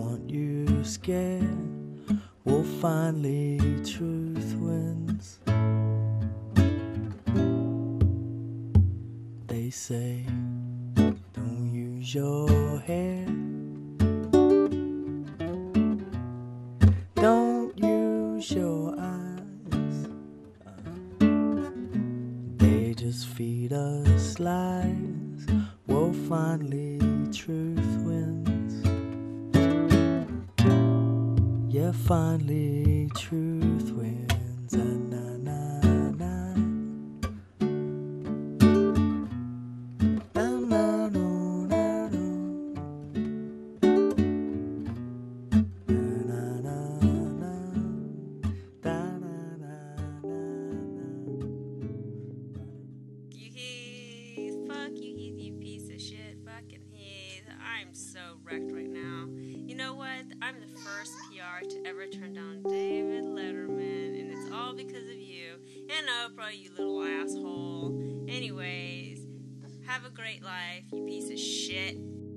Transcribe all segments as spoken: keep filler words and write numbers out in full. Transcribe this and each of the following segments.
Aren't you scared? Well, finally truth wins. They say, don't use your head, don't use your eyes. They just feed us lies. Well, finally truth wins. Yeah, finally truth wins. Ah, na, na, na. Ah, na, no, na, no. Na, na, na, na. Da, na, na, na, na. You Heath, fuck you Heath, you piece of shit, fucking Heath. I'm so wrecked right now. You know what? I'm the first P R to ever turn down David Letterman, and it's all because of you. And Oprah, you little asshole. Anyways, have a great life, you piece of shit.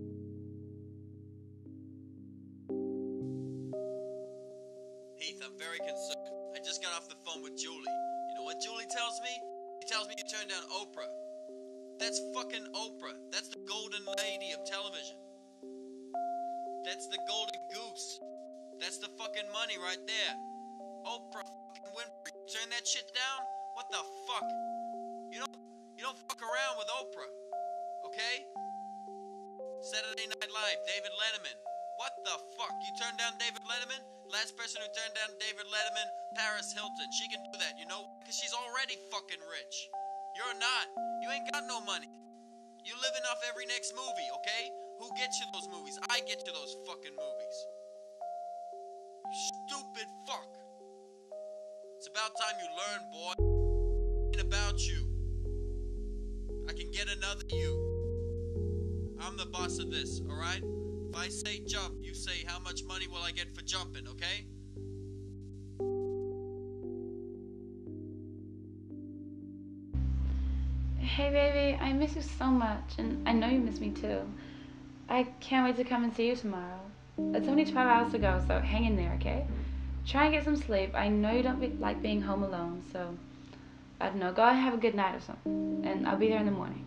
Heath, I'm very concerned. I just got off the phone with Julie. You know what Julie tells me? She tells me you turned down Oprah. That's fucking Oprah. That's the golden lady of television. That's the golden goose. That's the fucking money right there. Oprah fucking Winfrey. Turn that shit down? What the fuck? You don't you don't fuck around with Oprah. Okay? Saturday Night Live, David Letterman. What the fuck? You turned down David Letterman? Last person who turned down David Letterman, Paris Hilton. She can do that, you know? Because she's already fucking rich. You're not. You ain't got no money. You living off every next movie, okay? Who gets you those movies? I get you those fucking movies. You stupid fuck. It's about time you learn, boy. It's about you. I can get another you. I'm the boss of this, alright? If I say jump, you say how much money will I get for jumping, okay? Hey baby, I miss you so much, and I know you miss me too. I can't wait to come and see you tomorrow. It's only twelve hours to go, so hang in there, okay? Try and get some sleep. I know you don't be like being home alone, so I don't know, go and have a good night or something, and I'll be there in the morning.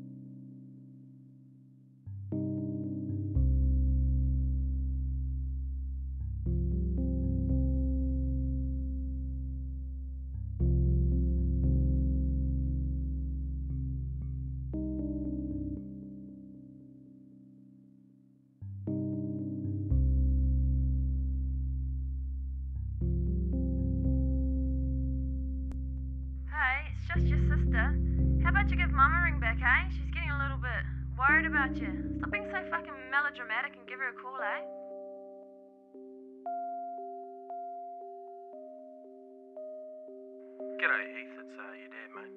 Just your sister. How about you give Mum a ring back, eh? She's getting a little bit worried about you. Stop being so fucking melodramatic and give her a call, eh? G'day, Heath. It's uh, your dad, mate.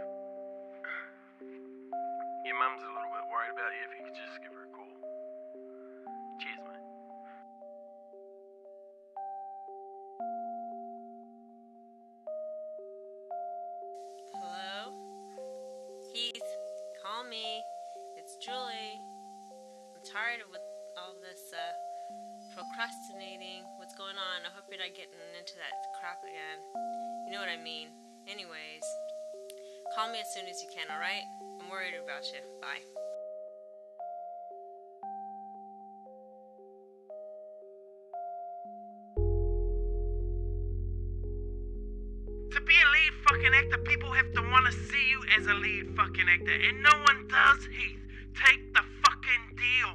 Your mum's a little bit worried about you. If you could just give her a call. Cheers, mate. Heath, call me. It's Julie. I'm tired of with all this uh, procrastinating. What's going on? I hope you're not getting into that crap again. You know what I mean. Anyways, call me as soon as you can, alright? I'm worried about you. Bye. To be a lead fucking actor, people have to want to see you as a lead fucking actor, and no one does, Heath. Take the fucking deal.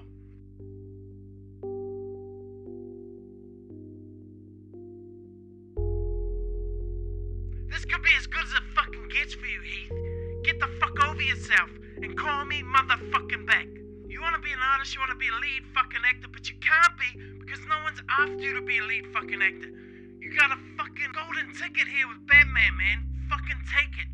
This could be as good as it fucking gets for you, Heath. Get the fuck over yourself and call me motherfucking back. You want to be an artist, you want to be a lead fucking actor, but you can't be because no one's after you to be a lead fucking actor. You got a fucking golden ticket here with Batman, man. Fucking take it.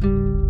Bye.